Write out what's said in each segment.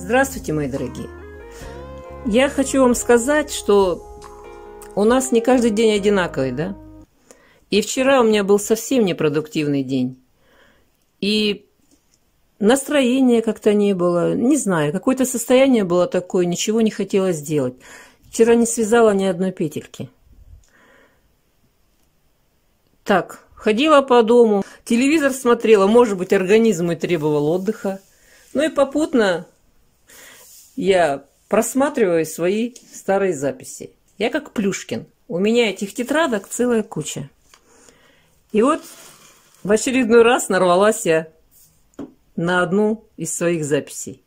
Здравствуйте, мои дорогие! Я хочу вам сказать, что у нас не каждый день одинаковый, да? И вчера у меня был совсем непродуктивный день. И настроения как-то не было, не знаю, какое-то состояние было такое, ничего не хотелось делать. Вчера не связала ни одной петельки. Так, ходила по дому, телевизор смотрела, может быть, организм и требовал отдыха. Ну и попутно я просматриваю свои старые записи. Я как Плюшкин. У меня этих тетрадок целая куча. И вот в очередной раз нарвалась я на одну из своих записей.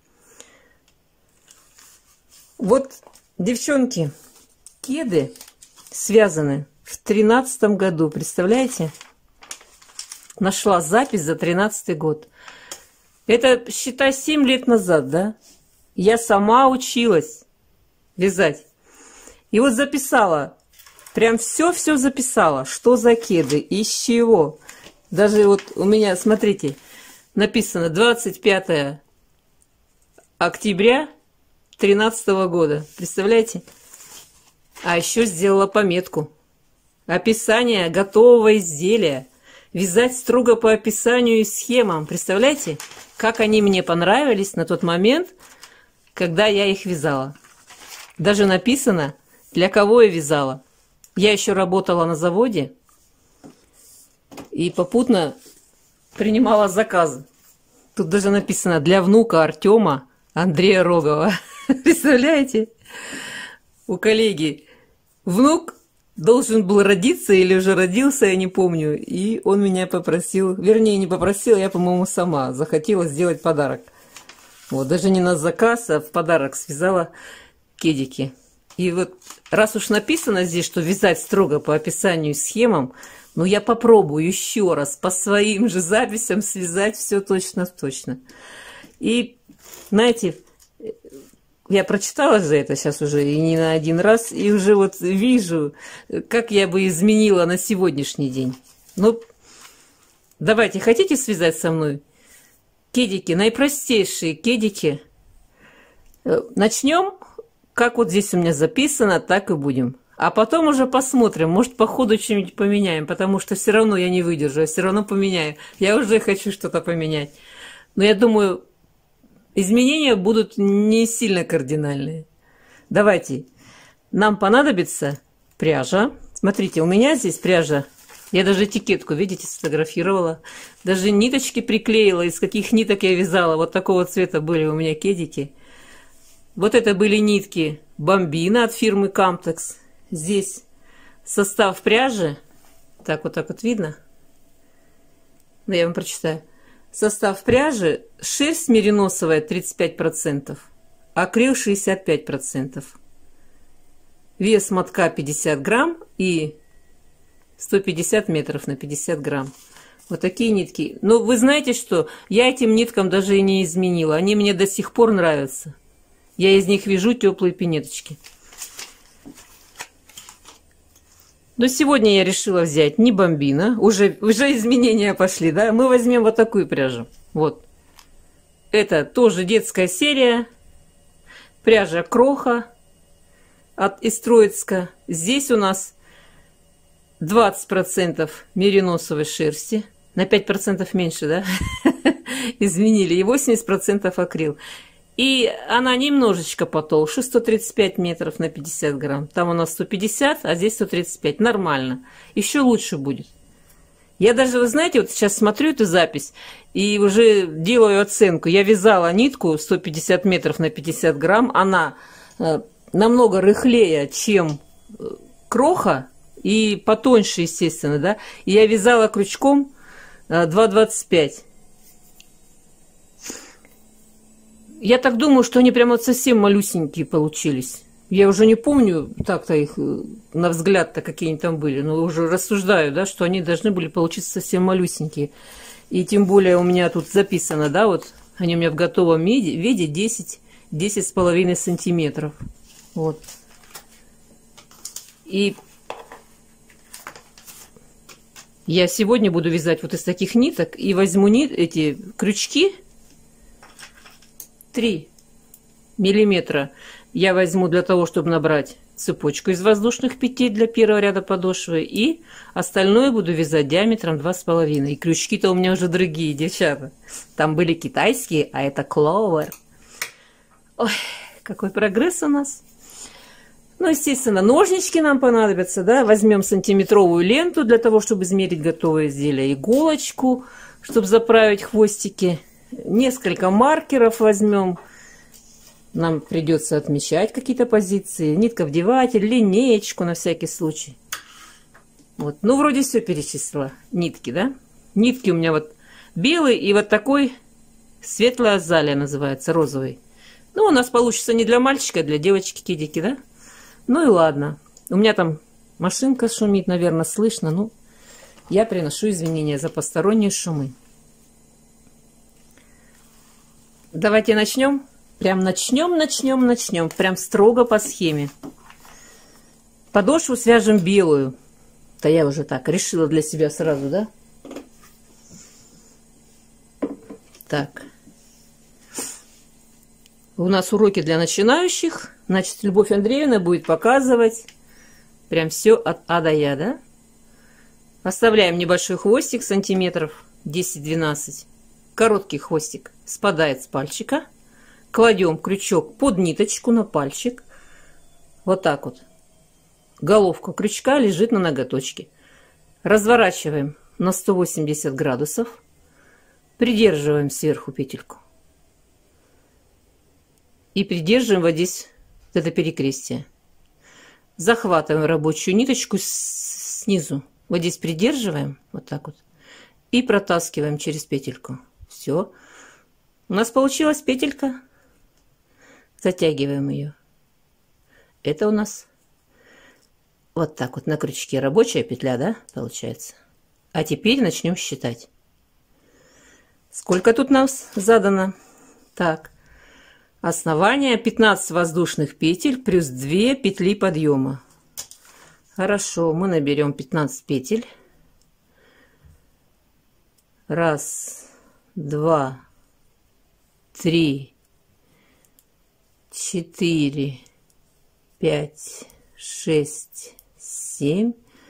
Вот, девчонки, кеды связаны в 13-м году. Представляете? Нашла запись за 13-й год. Это, считай, 7 лет назад, да? Я сама училась вязать. И вот записала, прям все записала, что за кеды, из чего. Даже вот у меня, смотрите, написано 25 октября 2013 года. Представляете? А еще сделала пометку. Описание готового изделия. Вязать строго по описанию и схемам. Представляете, как они мне понравились на тот момент, когда я их вязала. Даже написано, для кого я вязала. Я еще работала на заводе и попутно принимала заказы. Тут даже написано для внука Артема Андрея Рогова. Представляете? У коллеги внук должен был родиться или уже родился, я не помню. И он меня попросил, вернее, не попросил, я, по-моему, сама захотела сделать подарок. Вот, даже не на заказ, а в подарок связала кедики. И вот, раз уж написано здесь, что вязать строго по описанию и схемам, ну, я попробую еще раз по своим же записям связать все точно в точно. И, знаете, я прочитала же это сейчас уже и не на один раз, и уже вот вижу, как я бы изменила на сегодняшний день. Ну, давайте, хотите связать со мной? Кедики, наипростейшие кедики. Начнем, как вот здесь у меня записано, так и будем. А потом уже посмотрим, может, по ходу что-нибудь поменяем, потому что все равно я не выдержу, я все равно поменяю. Я уже хочу что-то поменять. Но я думаю, изменения будут не сильно кардинальные. Давайте, нам понадобится пряжа. Смотрите, у меня здесь пряжа. Я даже этикетку, видите, сфотографировала. Даже ниточки приклеила, из каких ниток я вязала. Вот такого цвета были у меня кедики. Вот это были нитки Бомбина от фирмы Камтекс. Здесь состав пряжи. Так вот видно. Ну, я вам прочитаю. Состав пряжи: шерсть мериносовая 35%, акрил 65%. Вес мотка 50 грамм и 150 метров на 50 грамм. Вот такие нитки. Но вы знаете что? Я этим ниткам даже и не изменила. Они мне до сих пор нравятся. Я из них вяжу теплые пинеточки. Но сегодня я решила взять не Бомбина. Уже изменения пошли, да? Мы возьмем вот такую пряжу. Вот. Это тоже детская серия. Пряжа Кроха из Троицка. Здесь у нас 20% мериносовой шерсти. На 5% меньше, да? Изменили. И 80% акрил. И она немножечко потолще, 135 метров на 50 грамм. Там у нас 150, а здесь 135. Нормально. Еще лучше будет. Я даже, вы знаете, вот сейчас смотрю эту запись и уже делаю оценку. Я вязала нитку 150 метров на 50 грамм. Она намного рыхлее, чем Кроха. И потоньше, естественно, да. И я вязала крючком 2,25. Я так думаю, что они прямо совсем малюсенькие получились. Я уже не помню так-то их, на взгляд-то, какие они там были. Но уже рассуждаю, да, что они должны были получиться совсем малюсенькие. И тем более у меня тут записано, да, вот они у меня в готовом виде 10,5 сантиметров. Вот. И я сегодня буду вязать вот из таких ниток и возьму эти крючки 3 миллиметра я возьму для того, чтобы набрать цепочку из воздушных петель для первого ряда подошвы, и остальное буду вязать диаметром 2,5. И крючки-то у меня уже другие, девчата. Там были китайские, а это кловер. Ой, какой прогресс у нас. Ну, естественно, ножнички нам понадобятся, да. Возьмем сантиметровую ленту для того, чтобы измерить готовое изделие, иголочку, чтобы заправить хвостики. Несколько маркеров возьмем. Нам придется отмечать какие-то позиции. Нитковдеватель, линеечку на всякий случай. Вот. Ну, вроде все перечислила. Нитки, да? Нитки у меня вот белый и вот такой светлая азалия называется, розовый. Ну, у нас получится не для мальчика, а для девочки-кидики, да? Ну и ладно. У меня там машинка шумит, наверное, слышно. Ну, я приношу извинения за посторонние шумы. Давайте начнем. Прям начнем. Прям строго по схеме. Подошву свяжем белую. Да я уже так решила для себя сразу, да? Так. У нас уроки для начинающих. Значит, Любовь Андреевна будет показывать прям все от А до Я, да? Оставляем небольшой хвостик, сантиметров 10-12. Короткий хвостик спадает с пальчика. Кладем крючок под ниточку на пальчик. Вот так вот. Головка крючка лежит на ноготочке. Разворачиваем на 180 градусов. Придерживаем сверху петельку. И придерживаем вот здесь это перекрестие. Захватываем рабочую ниточку снизу. Вот здесь придерживаем. Вот так вот. И протаскиваем через петельку. Все. У нас получилась петелька. Затягиваем ее. Это у нас вот так вот на крючке рабочая петля, да, получается. А теперь начнем считать. Сколько тут нам задано? Так, основание 15 воздушных петель плюс 2 петли подъема. Хорошо, мы наберем 15 петель. 1, 2, 3, 4, 5, 6, 7,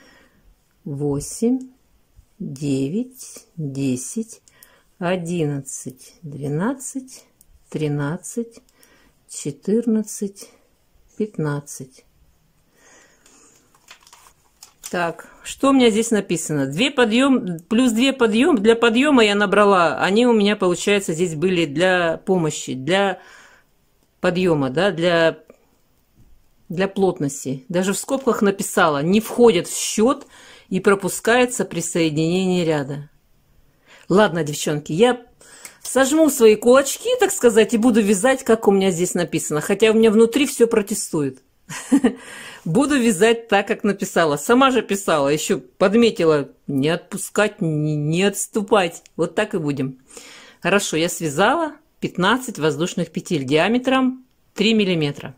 8, 9, 10, 11, 12, 13, 14, 15. Так, что у меня здесь написано? 2 подъем, плюс 2 подъем. Для подъема я набрала. Они у меня, получается, здесь были для помощи, для подъема, да, для плотности. Даже в скобках написала, не входят в счет и пропускается при соединении ряда. Ладно, девчонки, я сожму свои кулачки, так сказать, и буду вязать, как у меня здесь написано. Хотя у меня внутри все протестует. Буду вязать так, как написала. Сама же писала, еще подметила, не отпускать, не отступать. Вот так и будем. Хорошо, я связала 15 воздушных петель диаметром 3 миллиметра.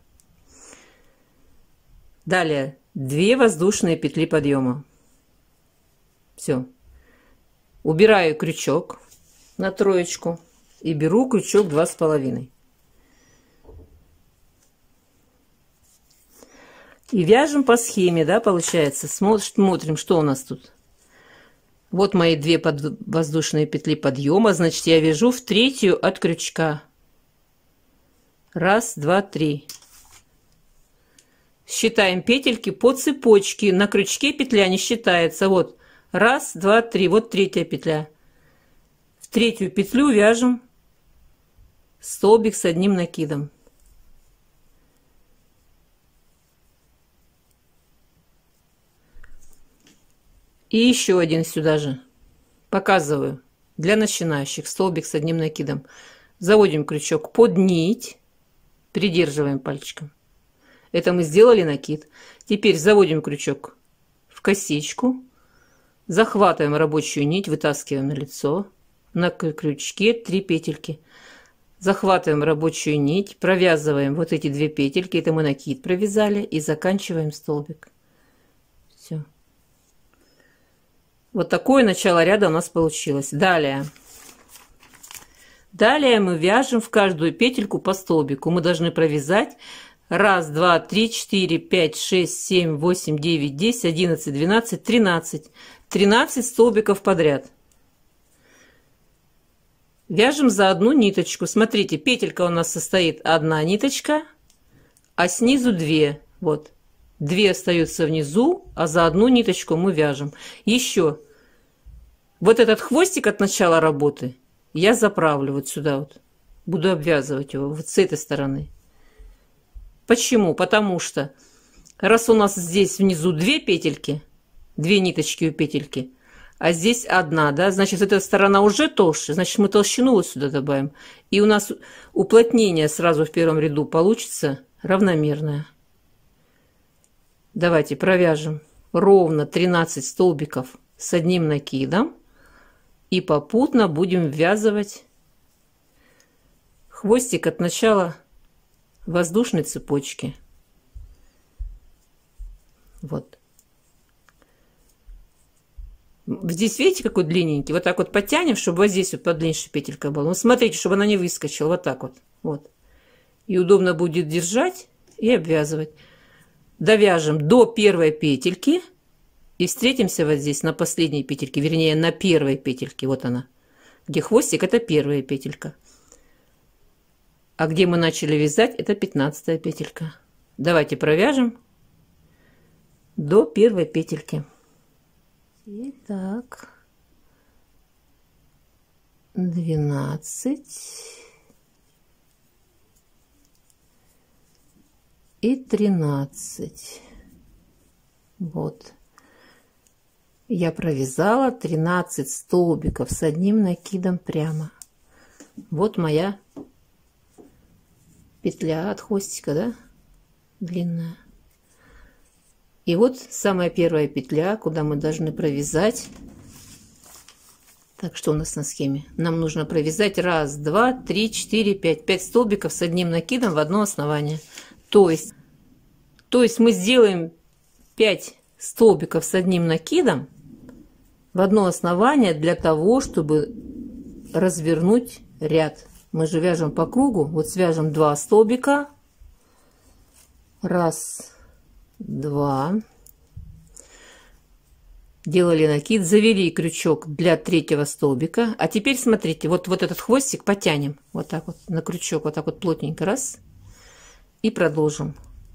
Далее 2 воздушные петли подъема. Все. Убираю крючок на троечку и беру крючок 2,5. И вяжем по схеме, да, получается. Смотрим, что у нас тут. Вот мои 2 воздушные петли подъема. Значит, я вяжу в 3 от крючка. 1, 2, 3. Считаем петельки по цепочке. На крючке петля не считается. Вот 1, 2, 3. Вот 3-я петля. В 3-ю петлю вяжем столбик с одним накидом. И еще один сюда же. Показываю. Для начинающих столбик с одним накидом. Заводим крючок под нить. Придерживаем пальчиком. Это мы сделали накид. Теперь заводим крючок в косичку. Захватываем рабочую нить. Вытаскиваем на лицо. На крючке 3 петельки. Захватываем рабочую нить. Провязываем вот эти 2 петельки. Это мы накид провязали. И заканчиваем столбик. Все. Вот такое начало ряда у нас получилось. Далее Далее мы вяжем в каждую петельку по столбику. Мы должны провязать 1, 2, 3, 4, 5, 6, 7, 8, 9, 10, 11, 12, 13. 13 столбиков подряд. Вяжем за одну ниточку. Смотрите, петелька у нас состоит одна ниточка, а снизу 2. Вот. 2 остаются внизу, а за одну ниточку мы вяжем. Еще вот этот хвостик от начала работы я заправлю вот сюда вот. Буду обвязывать его вот с этой стороны. Почему? Потому что раз у нас здесь внизу 2 петельки, 2 ниточки у петельки, а здесь одна, да, значит, эта сторона уже толще, значит, мы толщину вот сюда добавим. И у нас уплотнение сразу в первом ряду получится равномерное. Давайте провяжем ровно 13 столбиков с одним накидом и попутно будем ввязывать хвостик от начала воздушной цепочки. Вот. Здесь, видите, какой длинненький? Вот так вот подтянем, чтобы вот здесь вот подлиннее петелька была. Ну, смотрите, чтобы она не выскочила. Вот так вот. Вот. И удобно будет держать и обвязывать. Довяжем до первой петельки и встретимся вот здесь на последней петельке, вернее, на первой петельке. Вот она. Где хвостик, это первая петелька. А где мы начали вязать, это 15-я петелька. Давайте провяжем до первой петельки. Итак, 12 и 13. Вот. Я провязала 13 столбиков с одним накидом прямо. Вот моя петля от хвостика, да, длинная. И вот самая первая петля, куда мы должны провязать. Так, что у нас на схеме? Нам нужно провязать 1, 2, 3, 4, 5. 5 столбиков с одним накидом в одно основание. То есть мы сделаем 5 столбиков с одним накидом в одно основание для того, чтобы развернуть ряд. Мы же вяжем по кругу. Вот свяжем 2 столбика. 1, 2. Делали накид, завели крючок для 3-го столбика. А теперь смотрите, вот этот хвостик потянем вот так вот на крючок, вот так вот плотненько, раз, и продолжим.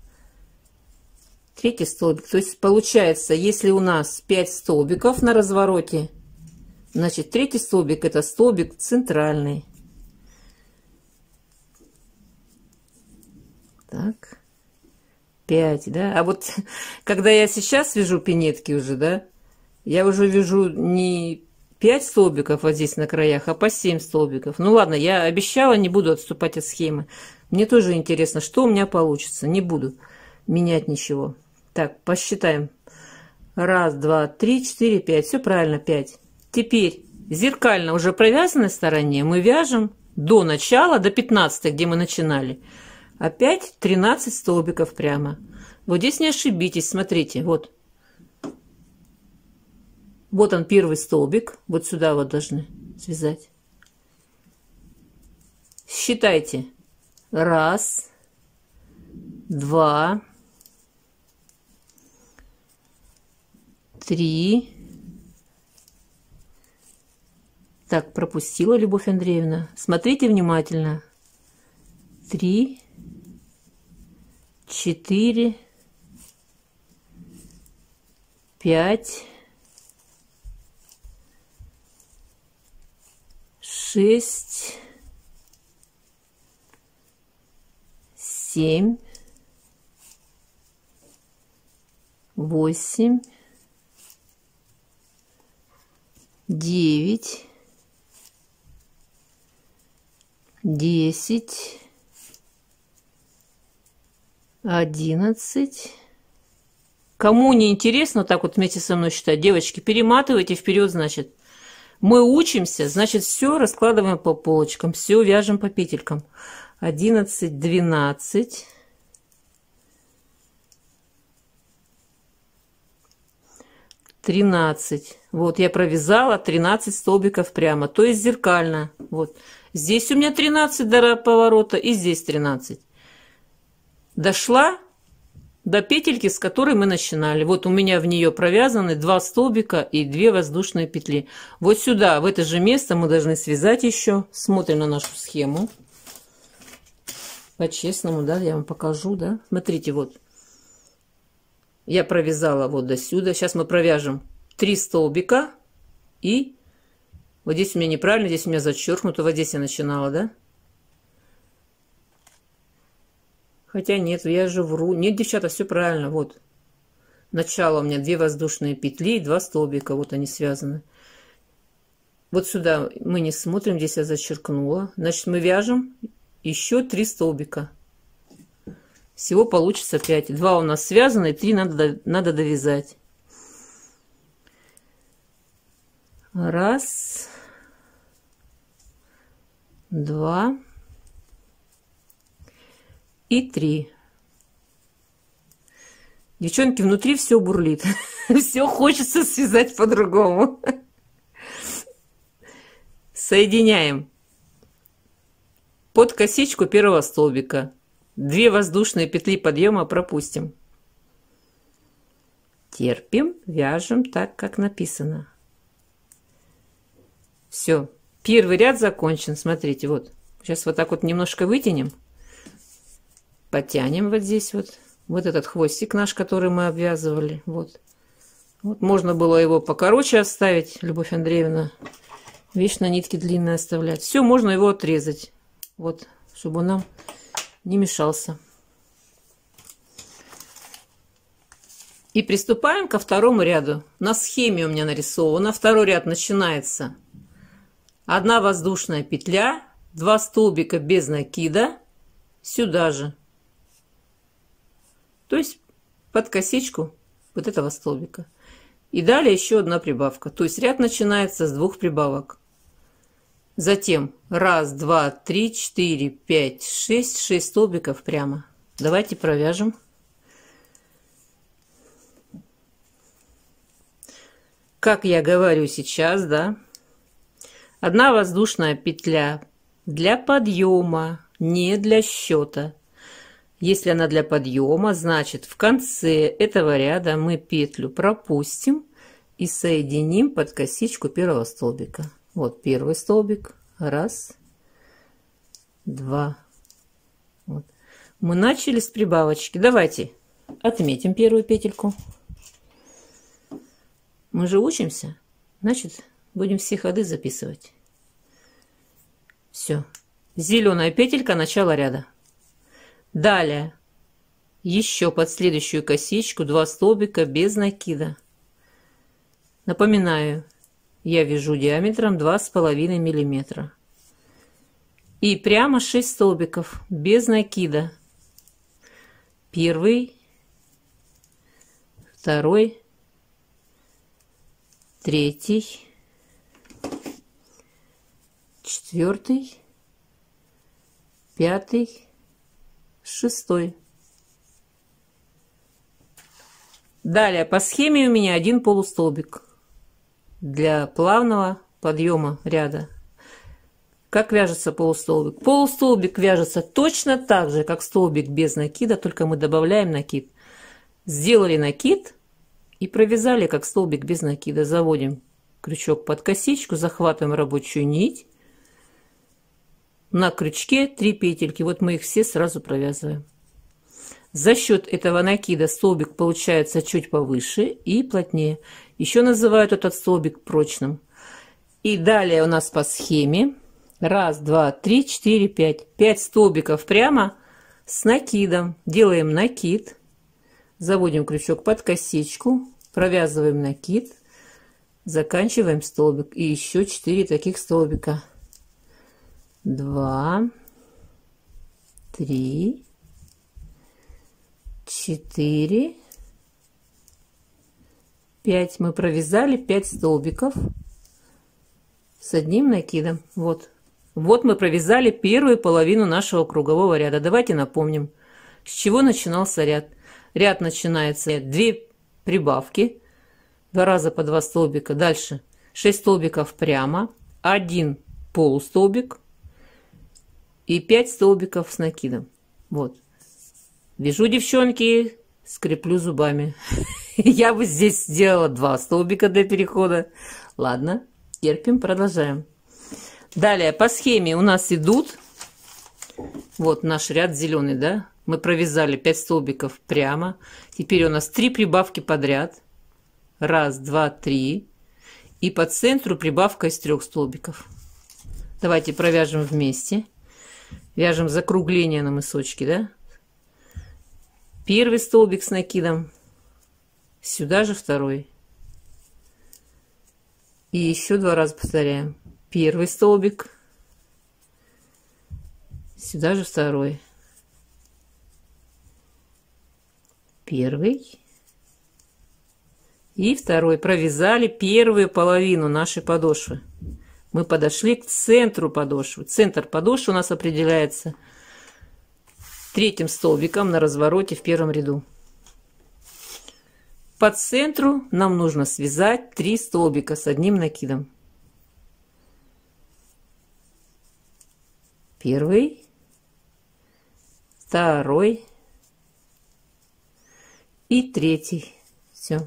3-й столбик. То есть получается, если у нас 5 столбиков на развороте, значит 3-й столбик это столбик центральный. Так. 5, да? А вот когда я сейчас вяжу пинетки уже, да, я уже вяжу не 5 столбиков вот здесь на краях, а по 7 столбиков. Ну ладно, я обещала, не буду отступать от схемы. Мне тоже интересно, что у меня получится. Не буду менять ничего. Так, посчитаем. 1, 2, 3, 4, 5. Все правильно, 5. Теперь зеркально уже провязанной стороне мы вяжем до начала, до 15, где мы начинали. Опять 13 столбиков прямо. Вот здесь не ошибитесь, смотрите, вот. Вот он первый столбик, вот сюда вот должны связать. Считайте. 1, 2, 3. Так, пропустила, Любовь Андреевна. Смотрите внимательно. 3, 4, 5, 6, 7, 8, 9, 10, 11. Кому не интересно так вот вместе со мной считать, девочки, перематывайте вперед, значит. Мы учимся, значит, все раскладываем по полочкам, все вяжем по петелькам. 11, 12, 13. Вот я провязала 13 столбиков прямо, то есть зеркально. Вот. Здесь у меня 13 до поворота и здесь 13. Дошла до петельки, с которой мы начинали. Вот у меня в нее провязаны 2 столбика и 2 воздушные петли. Вот сюда, в это же место мы должны связать еще. Смотрим на нашу схему. По-честному, да, я вам покажу, да. Смотрите, вот. Я провязала вот до сюда. Сейчас мы провяжем 3 столбика. И вот здесь у меня неправильно, здесь у меня зачеркнуто. Вот здесь я начинала, да. Хотя нет, я же вру. Нет, девчата, все правильно. Вот. Начало у меня 2 воздушные петли и 2 столбика. Вот они связаны. Вот сюда мы не смотрим. Здесь я зачеркнула. Значит, мы вяжем еще 3 столбика. Всего получится 5. 2 у нас связаны, 3 надо довязать. 1, 2 и 3. Девчонки, внутри все бурлит. Все хочется связать по-другому. Соединяем под косичку первого столбика. 2 воздушные петли подъема пропустим. Терпим, вяжем так, как написано. Все, первый ряд закончен. Смотрите, вот. Сейчас вот так вот немножко вытянем. Потянем вот здесь вот. Вот этот хвостик наш, который мы обвязывали. Вот. Вот можно было его покороче оставить, Любовь Андреевна. Вечно нитки длинные оставлять. Все, можно его отрезать. Вот, чтобы он нам не мешался. И приступаем ко второму ряду. На схеме у меня нарисовано. Второй ряд начинается. 1 воздушная петля, 2 столбика без накида. Сюда же. То есть под косичку вот этого столбика. И далее еще 1 прибавка. То есть ряд начинается с 2 прибавок. Затем 1, 2, 3, 4, 5, 6, 6 столбиков прямо. Давайте провяжем. Как я говорю сейчас, да. 1 воздушная петля для подъема, не для счета. Если она для подъема, значит в конце этого ряда мы петлю пропустим и соединим под косичку первого столбика. Вот первый столбик. 1, 2. Вот. Мы начали с прибавочки. Давайте отметим первую петельку. Мы же учимся, значит, будем все ходы записывать. Все. Зеленая петелька, начало ряда. Далее еще под следующую косичку 2 столбика без накида. Напоминаю, я вяжу диаметром 2,5 миллиметра. И прямо 6 столбиков без накида. Первый, второй, третий, 4, 5, 6. Далее по схеме у меня 1 полустолбик для плавного подъема ряда. Как вяжется полустолбик? Полустолбик вяжется точно так же, как столбик без накида, только мы добавляем накид. Сделали накид и провязали как столбик без накида. Заводим крючок под косичку, захватываем рабочую нить. На крючке 3 петельки. Вот мы их все сразу провязываем. За счет этого накида столбик получается чуть повыше и плотнее. Еще называют этот столбик прочным. И далее у нас по схеме 1, 2, 3, 4, 5. 5 столбиков прямо с накидом. Делаем накид. Заводим крючок под косичку. Провязываем накид. Заканчиваем столбик. И еще 4 таких столбика. 2, 3, 4, 5. Мы провязали 5 столбиков с одним накидом. Вот. Вот мы провязали первую половину нашего кругового ряда. Давайте напомним, с чего начинался ряд. Ряд начинается 2 прибавки, 2 раза по 2 столбика. Дальше 6 столбиков прямо, 1 полустолбик, и 5 столбиков с накидом. Вот. Вяжу, девчонки, скреплю зубами. Я бы здесь сделала 2 столбика для перехода. Ладно, терпим, продолжаем. Далее по схеме у нас идут, вот наш ряд зеленый, да? Мы провязали 5 столбиков прямо. Теперь у нас 3 прибавки подряд. 1, 2, 3. И по центру прибавка из 3 столбиков. Давайте провяжем вместе. Вяжем закругление на мысочке, да? Первый столбик с накидом. Сюда же второй. И еще 2 раза повторяем. Первый столбик. Сюда же второй. Первый. И второй. Провязали первую половину нашей подошвы. Мы подошли к центру подошвы. Центр подошвы у нас определяется 3-м столбиком на развороте в 1-м ряду. По центру нам нужно связать 3 столбика с одним накидом. Первый, второй и 3-й. Все.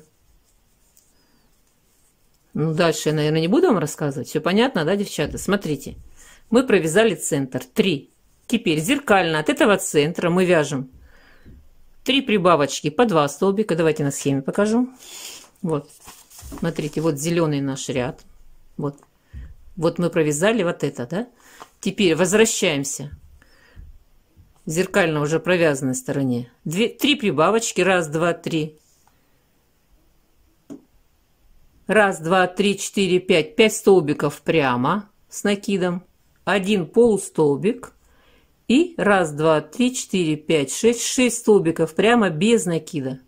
Ну, дальше я, наверное, не буду вам рассказывать. Все понятно, да, девчата? Смотрите. Мы провязали центр. 3. Теперь зеркально от этого центра мы вяжем 3 прибавочки по 2 столбика. Давайте на схеме покажу. Вот. Смотрите, вот зеленый наш ряд. Вот. Вот мы провязали вот это, да? Теперь возвращаемся. Зеркально уже провязанной стороне. 3 прибавочки. 1, 2, 3. 1, 2, 3, 4, 5. 5 столбиков прямо с накидом. 1 полустолбик. И 1, 2, 3, 4, 5, 6. 6 столбиков прямо без накида.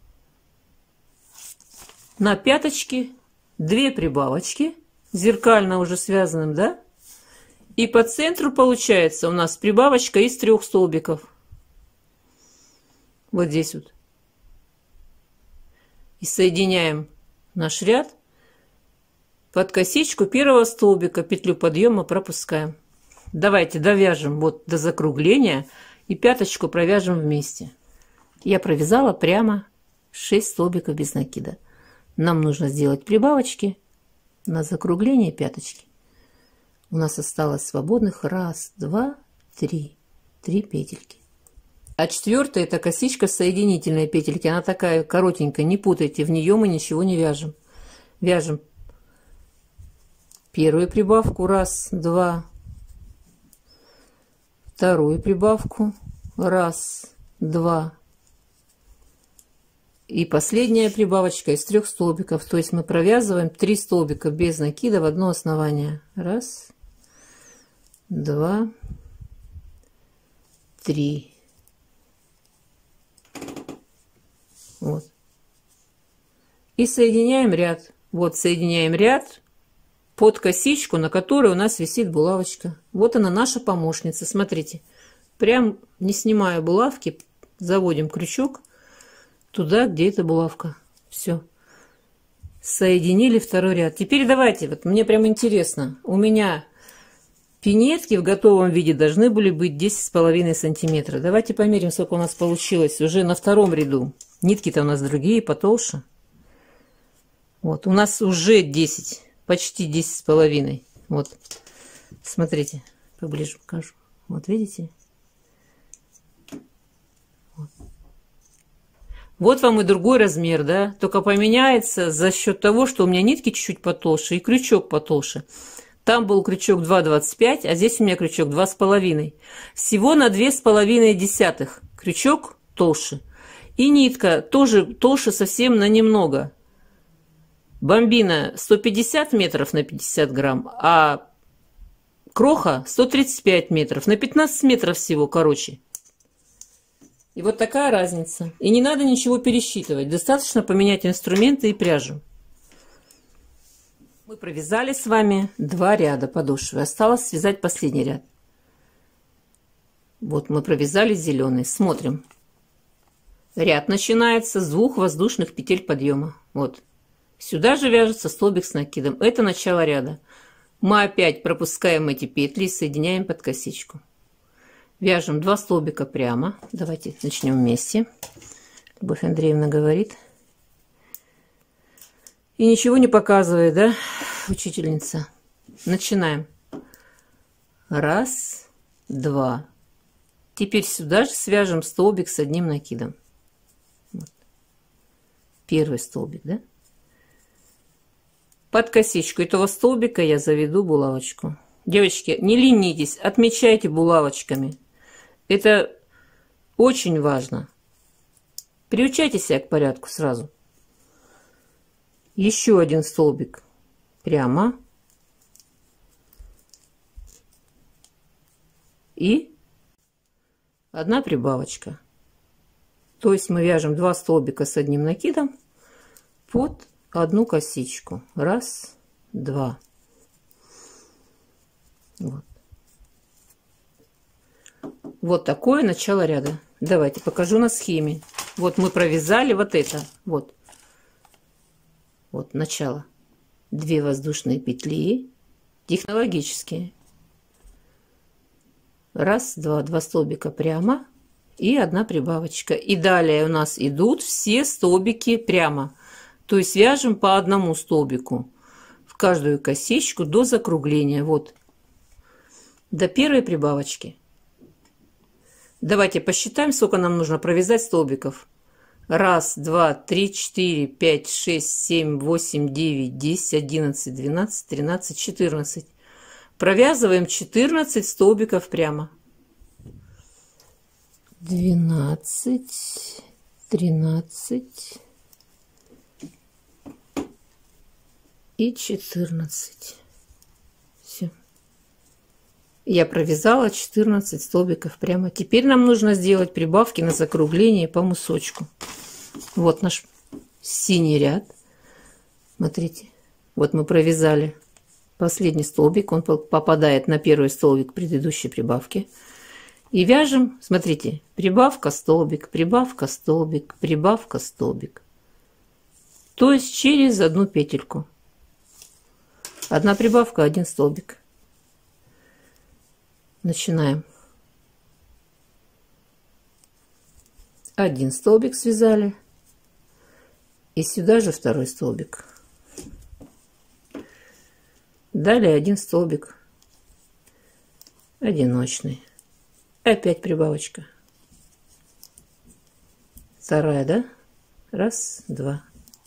На пяточке 2 прибавочки. Зеркально уже связанным, да? И по центру получается у нас прибавочка из 3 столбиков. Вот здесь вот. И соединяем наш ряд под косичку 1-го столбика, петлю подъема пропускаем. Давайте довяжем вот до закругления и пяточку провяжем вместе. Я провязала прямо 6 столбиков без накида. Нам нужно сделать прибавочки на закругление пяточки. У нас осталось свободных 1, 2, 3. 3 петельки. А 4-я это косичка с соединительной петельки. Она такая коротенькая, не путайте, в нее мы ничего не вяжем. Вяжем первую прибавку 1, 2, вторую прибавку 1, 2 и последняя прибавочка из 3 столбиков. То есть мы провязываем 3 столбика без накида в одно основание. 1, 2, 3. Вот. И соединяем ряд. Вот соединяем ряд под косичку, на которой у нас висит булавочка. Вот она, наша помощница. Смотрите, прям не снимая булавки, заводим крючок туда, где эта булавка. Все. Соединили второй ряд. Теперь давайте, вот мне прям интересно. У меня пинетки в готовом виде должны были быть 10,5 сантиметра. Давайте померим, сколько у нас получилось уже на 2-м ряду. Нитки-то у нас другие, потолще. Вот, у нас уже 10, почти 10,5. Вот, смотрите, поближе покажу. Вот, видите? Вот вам и другой размер, да? Только поменяется за счет того, что у меня нитки чуть-чуть потолще и крючок потолще. Там был крючок 2,25, а здесь у меня крючок 2,5. Всего на 2,5 крючок толще. И нитка тоже толще совсем на немного. Бомбина 150 метров на 50 грамм, а кроха 135 метров. На 15 метров всего короче. И вот такая разница. И не надо ничего пересчитывать. Достаточно поменять инструменты и пряжу. Мы провязали с вами 2 ряда подошвы. Осталось связать последний ряд. Вот мы провязали зеленый. Смотрим. Ряд начинается с 2 воздушных петель подъема. Вот. Сюда же вяжется столбик с накидом. Это начало ряда. Мы опять пропускаем эти петли и соединяем под косичку. Вяжем 2 столбика прямо. Давайте начнем вместе. Любовь Андреевна говорит. И ничего не показывает, да, учительница? Начинаем. 1, 2. Теперь сюда же свяжем столбик с одним накидом. Вот. Первый столбик, да? Под косичку этого столбика я заведу булавочку. Девочки, не ленитесь, отмечайте булавочками. Это очень важно. Приучайте себя к порядку сразу. Еще один столбик прямо. И одна прибавочка. То есть мы вяжем 2 столбика с одним накидом под одну косичку. 1, 2. Вот. Вот такое начало ряда. Давайте покажу на схеме. Вот мы провязали вот это. Вот. Вот начало. 2 воздушные петли. Технологические. 1, 2. 2 столбика прямо. И одна прибавочка. И далее у нас идут все столбики прямо. То есть вяжем по одному столбику в каждую косичку до закругления. Вот. До первой прибавочки. Давайте посчитаем, сколько нам нужно провязать столбиков. 1, 2, 3, 4, 5, 6, 7, 8, 9, 10, 11, 12, 13, 14. Провязываем 14 столбиков прямо. 12, 13 и 14. Все. Я провязала 14 столбиков прямо. Теперь нам нужно сделать прибавки на закругление по мысочку. Вот наш синий ряд. Смотрите. Вот мы провязали последний столбик. Он попадает на первый столбик предыдущей прибавки. И вяжем, смотрите, прибавка, столбик, прибавка, столбик, прибавка, столбик. То есть через одну петельку. Одна прибавка, один столбик. Начинаем. Один столбик связали. И сюда же второй столбик. Далее один столбик одиночный. Опять прибавочка. Вторая, да? 1, 2.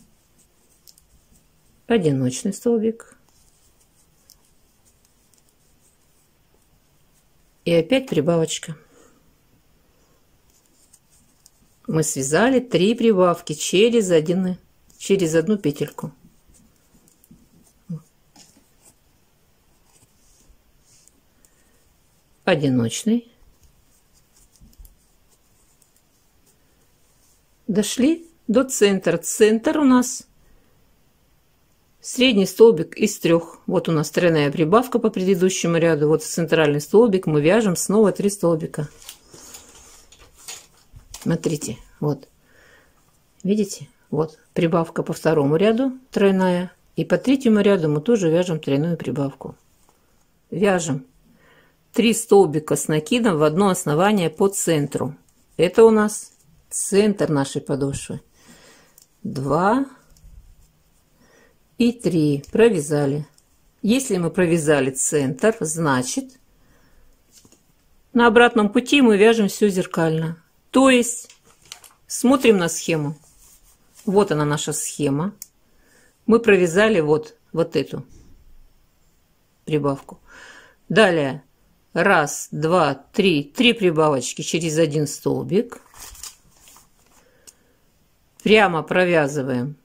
Одиночный столбик. И опять прибавочка. Мы связали 3 прибавки через одну петельку. Одиночный. Дошли до центра. Центр у нас средний столбик из 3. Вот у нас тройная прибавка по предыдущему ряду. Вот центральный столбик мы вяжем снова 3 столбика. Смотрите, вот. Видите? Вот прибавка по второму ряду тройная. И по третьему ряду мы тоже вяжем тройную прибавку. Вяжем 3 столбика с накидом в одно основание по центру. Это у нас центр нашей подошвы. 2 и 3 провязали. Если мы провязали центр, значит на обратном пути мы вяжем все зеркально. То есть смотрим на схему. Вот она наша схема. Мы провязали вот эту прибавку. Далее 1, 2, 3. 3 прибавочки через один столбик. Прямо провязываем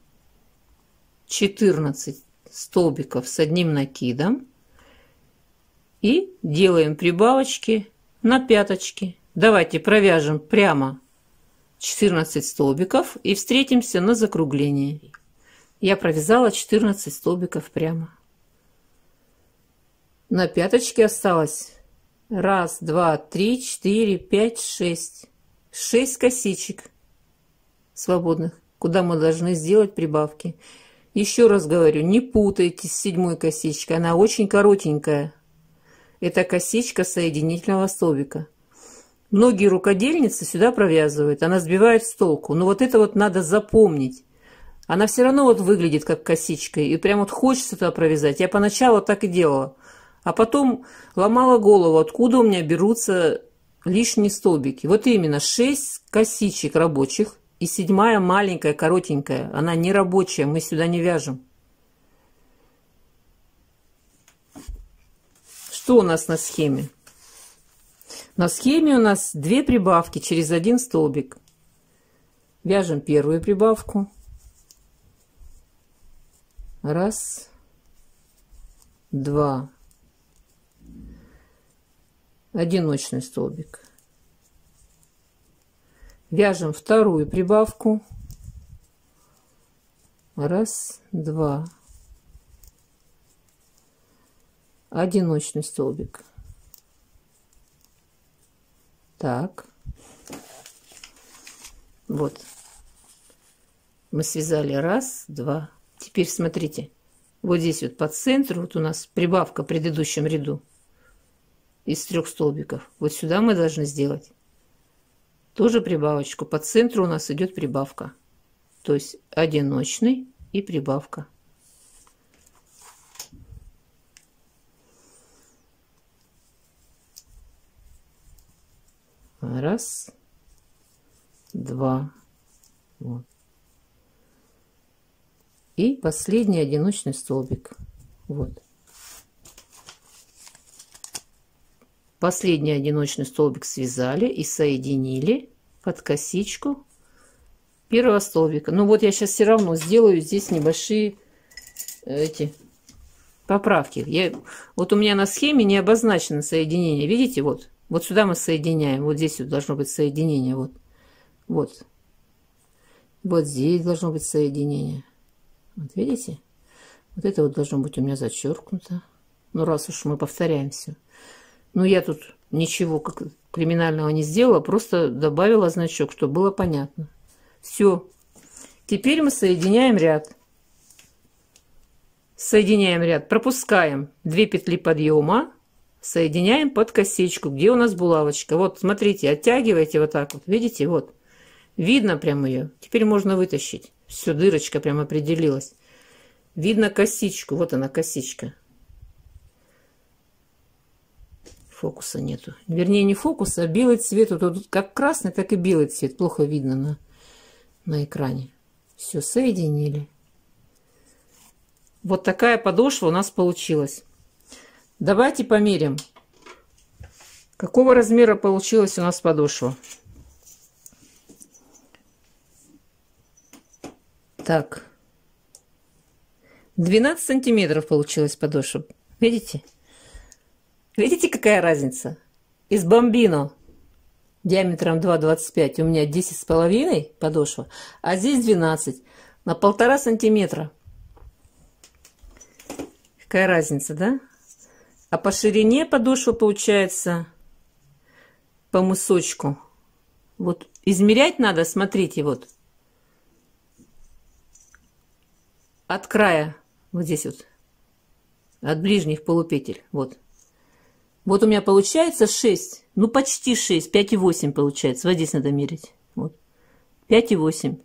14 столбиков с одним накидом и делаем прибавочки на пяточки. Давайте провяжем прямо 14 столбиков и встретимся на закруглении. Я провязала 14 столбиков прямо. На пяточке осталось 1, 2, 3, 4, 5, 6. 6 косичек свободных, куда мы должны сделать прибавки. Еще раз говорю, не путайте с 7 косичкой, она очень коротенькая. Это косичка соединительного столбика. Многие рукодельницы сюда провязывают, она сбивает с толку. Но вот это вот надо запомнить. Она все равно вот выглядит как косичка, и прям вот хочется туда провязать. Я поначалу так и делала. А потом ломала голову, откуда у меня берутся лишние столбики. Вот именно 6 косичек рабочих и 7-я маленькая, коротенькая. Она не рабочая, мы сюда не вяжем. Что у нас на схеме? На схеме у нас 2 прибавки через 1 столбик. Вяжем первую прибавку. Раз, два. Одиночный столбик. Вяжем вторую прибавку. Раз, два. Одиночный столбик. Так. Вот. Мы связали раз, два. Теперь смотрите. Вот здесь вот по центру вот у нас прибавка в предыдущем ряду из 3 столбиков. Вот сюда мы должны сделать тоже прибавочку. По центру у нас идет прибавка. То есть одиночный и прибавка. Раз, два. Вот. И последний одиночный столбик. Вот. Последний одиночный столбик связали и соединили под косичку первого столбика. Ну вот я сейчас все равно сделаю здесь небольшие эти поправки. Вот у меня на схеме не обозначено соединение. Видите, вот. Вот сюда мы соединяем. Вот здесь вот должно быть соединение. Вот. Вот. Вот здесь должно быть соединение. Вот видите? Вот это вот должно быть у меня зачеркнуто. Ну, раз уж мы повторяем все. Ну, я тут ничего как криминального не сделала, просто добавила значок, чтобы было понятно. Все. Теперь мы соединяем ряд. Соединяем ряд. Пропускаем 2 петли подъема. Соединяем под косичку, где у нас булавочка. Вот, смотрите, оттягивайте вот так вот. Видите, вот. Видно прям ее. Теперь можно вытащить. Все, дырочка прям определилась. Видно косичку. Вот она, косичка. Фокуса нету. Вернее, не фокуса, а белый цвет. Вот тут как красный, так и белый цвет. Плохо видно на экране. Все, соединили. Вот такая подошва у нас получилась. Давайте померим, какого размера получилась у нас подошва. Так, 12 сантиметров получилась подошва. Видите? Видите, какая разница? Из бомбино диаметром 2,25 у меня 10,5 подошва, а здесь 12, на 1,5 сантиметра. Какая разница, да? А по ширине подошва получается по мысочку. Вот измерять надо, смотрите, вот. От края, вот здесь вот, от ближних полупетель, вот. Вот у меня получается 6, ну почти 6, 5,8 получается. Вот здесь надо мерить. Вот. 5,8.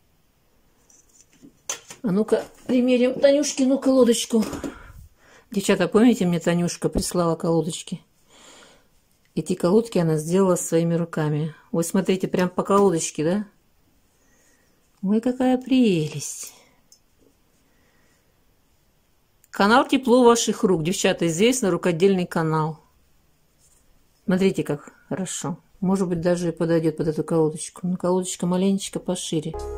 А ну-ка, примерим Танюшкину колодочку. Девчата, помните, мне Танюшка прислала колодочки? Эти колодки она сделала своими руками. Вот смотрите, прям по колодочке, да? Ой, какая прелесть. Канал «Тепло ваших рук». Девчата, известный рукодельный канал. Смотрите, как хорошо. Может быть, даже и подойдет под эту колодочку. Но колодочка маленечко пошире.